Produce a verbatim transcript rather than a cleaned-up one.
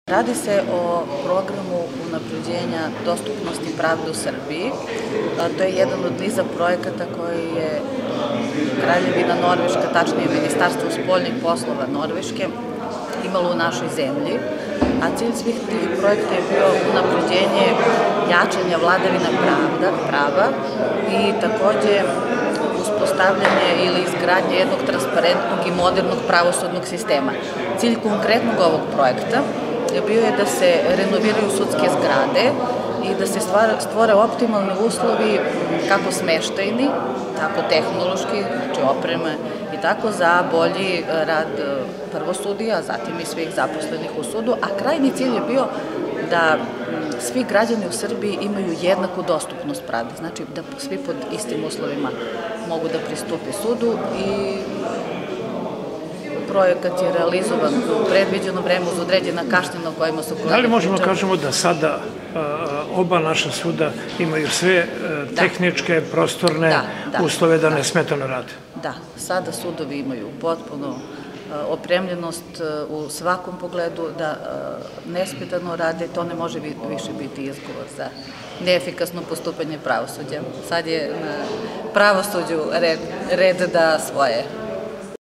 Radi se o programu unapređenja dostupnosti pravde u Srbiji. To je jedan od niza projekata koji je Kraljevina Norveška, tačnije Ministarstvo spoljnih poslova Norveške, imalo u našoj zemlji, a cilj svih tih projekta je bio unapređenje jačanja vladavine prava i takođe uspostavljanje ili izgradnje jednog transparentnog i modernog pravosudnog sistema. Cilj konkretnog ovog projekta bio je da se renoviraju sudske zgrade i da se stvore optimalni uslovi kako smeštajni, tako tehnološki, znači opreme i tako za bolji rad prvo sudija, a zatim i svih zaposlenih u sudu, a krajnji cilj je bio da svi građani u Srbiji imaju jednaku dostupnost pravde, znači da svi pod istim uslovima mogu da pristupe sudu i projekat je realizovan u predviđeno vreme uz određena kašnjenja o kojima su kolege. Da li možemo kažemo da sada oba naša suda imaju sve tehničke, prostorne uslove da nesmetano rade? Da, sada sudovi imaju potpuno opremljenost u svakom pogledu da nesmetano rade, to ne može više biti izgovor za neefikasno postupanje pravosuđa. Sad je na pravosuđu red da svoje